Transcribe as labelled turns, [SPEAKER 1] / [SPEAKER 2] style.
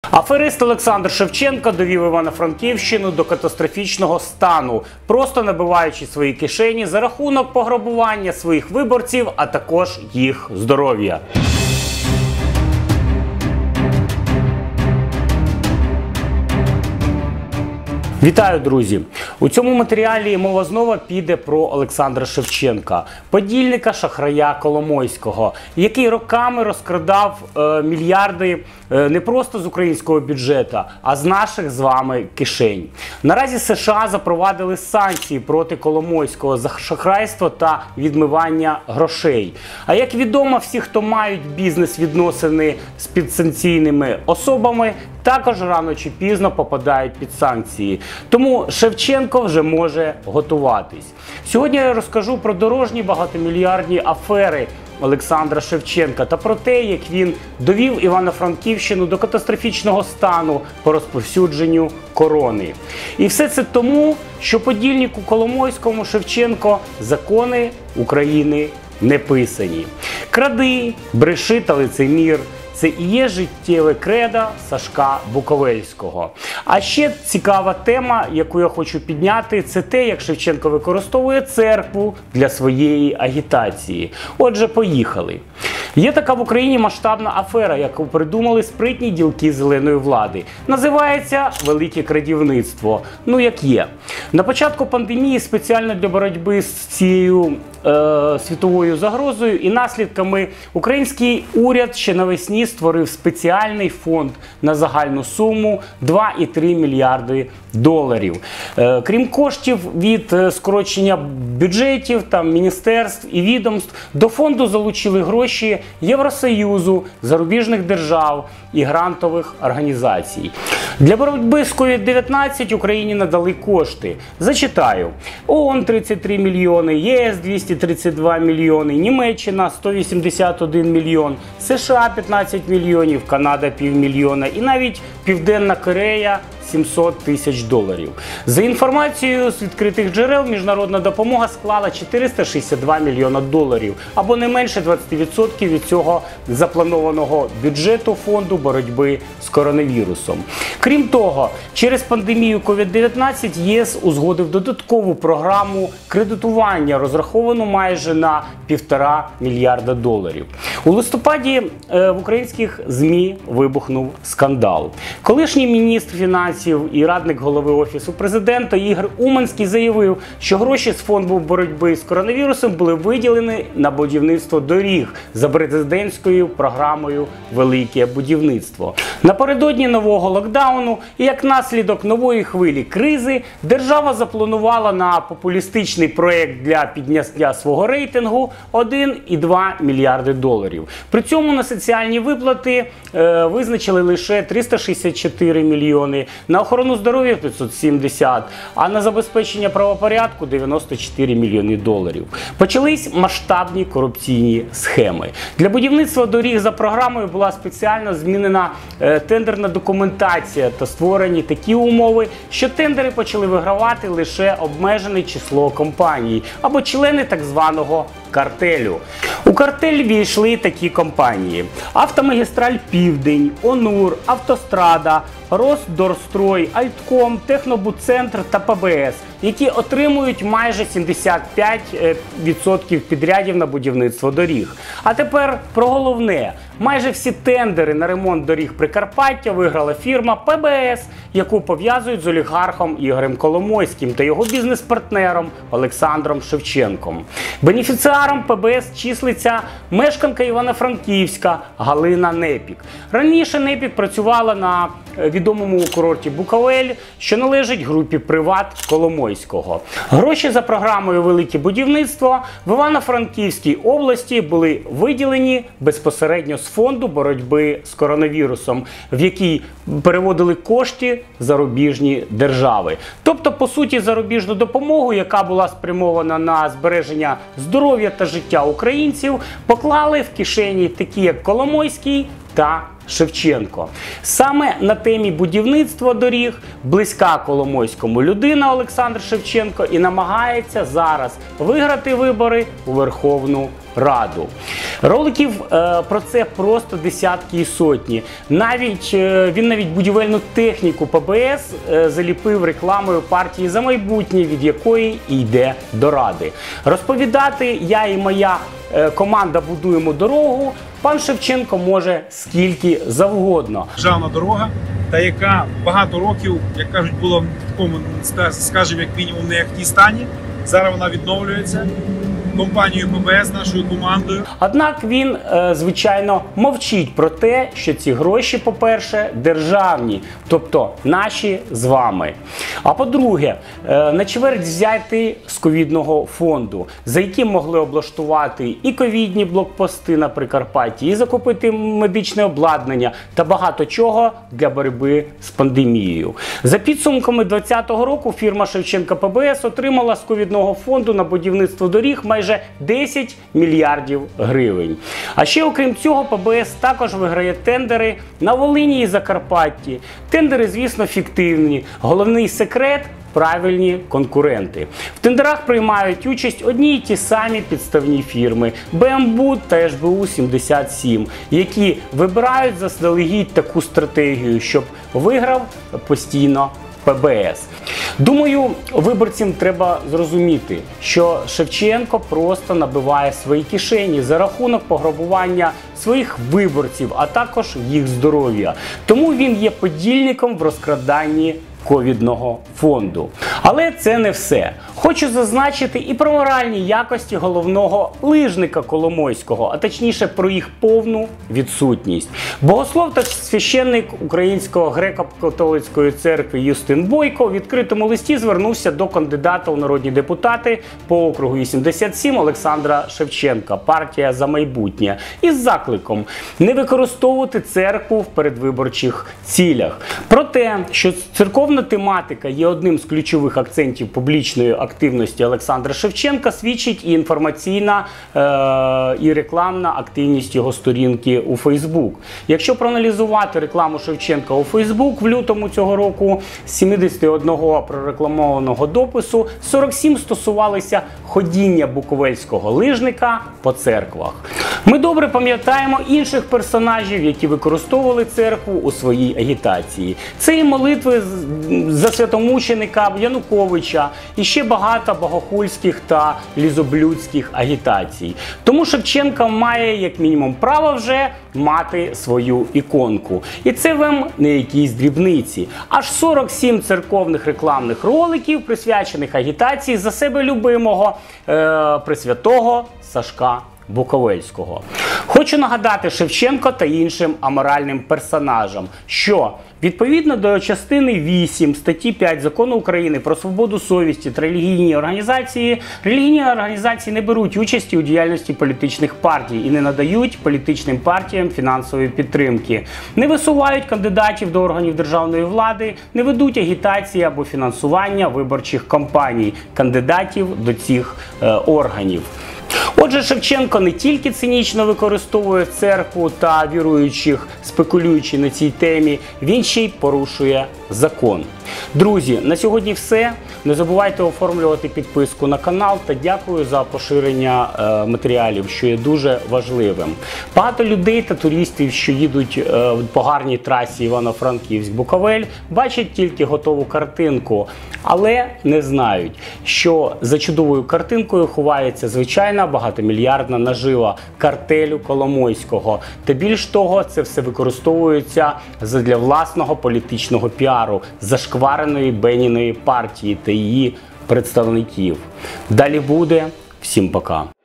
[SPEAKER 1] Аферист Олександр Шевченко довів Івано-Франківщину до катастрофічного стану, просто набиваючи свої кишені за рахунок пограбування своїх виборців, а також їх здоров'я. Вітаю, друзі! У цьому матеріалі мова знову піде про Олександра Шевченка, подільника шахрая Коломойського, який роками розкрадав мільярди не просто з українського бюджету, а з наших з вами кишень. Наразі США запровадили санкції проти Коломойського за шахрайство та відмивання грошей. А як відомо, всі, хто мають бізнес-відносини з підсанкційними особами, також рано чи пізно попадають під санкції. Тому Шевченко вже може готуватись. Сьогодні я розкажу про дорожні багатомільярдні афери Олександра Шевченка та про те, як він довів Івано-Франківщину до катастрофічного стану по розповсюдженню корони. І все це тому, що подільнику Коломойському Шевченко закони України не писані. Кради, бреши та лицемір – це і є життєве кредо Сашка Буковельського. А ще цікава тема, яку я хочу підняти, це те, як Шевченко використовує церкву для своєї агітації. Отже, поїхали. Є така в Україні масштабна афера, яку придумали спритні ділки зеленої влади. Називається «Велике крадівництво». Ну, як є. На початку пандемії спеціально для боротьби з цією світовою загрозою і наслідками український уряд ще навесні створив спеціальний фонд на загальну суму 2,3 мільярди доларів. Крім коштів від скорочення бюджетів, міністерств і відомств, до фонду залучили гроші Євросоюзу, зарубіжних держав і грантових організацій. Для боротьби з COVID-19 Україні надали кошти. Зачитаю. ООН – 33 мільйони, ЄС – 232 мільйони, Німеччина – 181 мільйон, США – 15 мільйонів, Канада – півмільйона і навіть Південна Корея – 700 тисяч доларів. За інформацією з відкритих джерел, міжнародна допомога склала 462 мільйона доларів, або не менше 20% від цього запланованого бюджету фонду боротьби з коронавірусом. Крім того, через пандемію COVID-19 ЄС узгодив додаткову програму кредитування, розраховану майже на 1,5 мільярда доларів. У листопаді в українських ЗМІ вибухнув скандал. Колишній міністр фінансів і радник голови Офісу президента Ігор Уманський заявив, що гроші з фонду боротьби з коронавірусом були виділені на будівництво доріг за президентською програмою «Велике будівництво». Напередодні нового локдауну і як наслідок нової хвилі кризи держава запланувала на популістичний проєкт для підняття свого рейтингу 1,2 мільярди доларів. При цьому на соціальні виплати визначили лише 364 мільйони, на охорону здоров'я 570, а на забезпечення правопорядку 94 мільйони доларів. Почались масштабні корупційні схеми. Для будівництва доріг за програмою була спеціально змінена тендерна документація та створені такі умови, що тендери почали вигравати лише обмежене число компаній або члени так званого картелю. У картель війшли такі компанії: Автомагістраль Південь, Онур, Автострада, Росдорстрой, Альтком, Технобудцентр та ПБС, які отримують майже 75% підрядів на будівництво доріг. А тепер про головне. Майже всі тендери на ремонт доріг Прикарпаття виграла фірма ПБС, яку пов'язують з олігархом Ігорем Коломойським та його бізнес-партнером Олександром Шевченком. Бенефіціаром ПБС числиться мешканка Івано-Франківська Галина Непік. Раніше Непік працювала на відомому курорті Буковель, що належить групі «Приват» Коломойського. Гроші за програмою «Велике будівництво» в Івано-Франківській області були виділені безпосередньо з фонду боротьби з коронавірусом, в який переводили кошти зарубіжні держави. Тобто, по суті, зарубіжну допомогу, яка була спрямована на збереження здоров'я та життя українців, поклали в кишені такі, як Коломойський та Шевченко. Саме на темі будівництва доріг близька Коломойському людина Олександр Шевченко і намагається зараз виграти вибори у Верховну Раду. Роликів про це просто десятки і сотні. Він навіть будівельну техніку ПБС заліпив рекламою партії «За майбутнє», від якої і йде до Ради. Розповідати «Я і моя команда будуємо дорогу» пан Шевченко може скільки завгодно.
[SPEAKER 2] Державна дорога, та яка багато років, як кажуть, була в такому, скажімо, як мінімум, не як в тій стані. Зараз вона відновлюється компанією ПБС, нашою командою.
[SPEAKER 1] Однак він, звичайно, мовчить про те, що ці гроші, по-перше, державні, тобто наші з вами. А по-друге, на чверть взяти з ковідного фонду, за яким могли облаштувати і ковідні блокпости на Прикарпатті, і закупити медичне обладнання та багато чого для боротьби з пандемією. За підсумками 2020 року фірма Шевченка ПБС отримала з ковідного фонду на будівництво доріг майже 10 мільярдів гривень. А ще, окрім цього, ПБС також виграє тендери на Волині і Закарпатті. Тендери, звісно, фіктивні. Головний секрет – правильні конкуренти. В тендерах приймають участь одні й ті самі підставні фірми – БМБУ та СБУ-77, які вибирають заздалегідь таку стратегію, щоб виграв постійно ПБС. Думаю, виборцям треба зрозуміти, що Шевченко просто набиває свої кишені за рахунок пограбування своїх виборців, а також їх здоров'я. Тому він є подільником в розкраданні ковідного фонду. Але це не все. Хочу зазначити і про моральні якості головного лижника Коломойського, а точніше про їх повну відсутність. Богослов та священник Української греко-католицької церкви Юстин Бойко у відкритому листі звернувся до кандидата у народні депутати по округу 87 Олександра Шевченка, партія «За майбутнє», із закликом не використовувати церкву в передвиборчих цілях. Про те, що церковна тематика є одним з ключових акцентів публічної активності Олександра Шевченка, свідчить і інформаційна і рекламна активність його сторінки у Фейсбук. Якщо проаналізувати рекламу Шевченка у Фейсбук в лютому цього року, з 71 прорекламованого допису 47 стосувалися ходіння буковельського лижника по церквах. Ми добре пам'ятаємо інших персонажів, які використовували церкву у своїй агітації. Це і молитви за святомученика Януковича, і ще багато богохульських та лізоблюдських агітацій. Тому Шевченко має, як мінімум, право вже мати свою іконку. І це вам не якісь дрібниці. Аж 47 церковних рекламних роликів, присвячених агітації за себе любимого пресвятого Сашка Буковельського. Хочу нагадати Шевченко та іншим аморальним персонажам, що відповідно до частини 8 статті 5 Закону України про свободу совісті та релігійні організації не беруть участі у діяльності політичних партій і не надають політичним партіям фінансової підтримки, не висувають кандидатів до органів державної влади, не ведуть агітації або фінансування виборчих кампаній кандидатів до цих органів. Отже, Шевченко не тільки цинічно використовує церкву та віруючих, спекулюючи на цій темі, він ще й порушує закон. Друзі, на сьогодні все. Не забувайте оформлювати підписку на канал та дякую за поширення матеріалів, що є дуже важливим. Багато людей та туристів, що їдуть по гарній трасі Івано-Франківськ-Буковель, бачать тільки готову картинку, але не знають, що за чудовою картинкою ховається звичайна багатомільярдна нажива картелю Коломойського. Та більш того, це все використовується задля власного політичного піару зашквареної Беніної партії та її представників. Далі буде. Всім пока.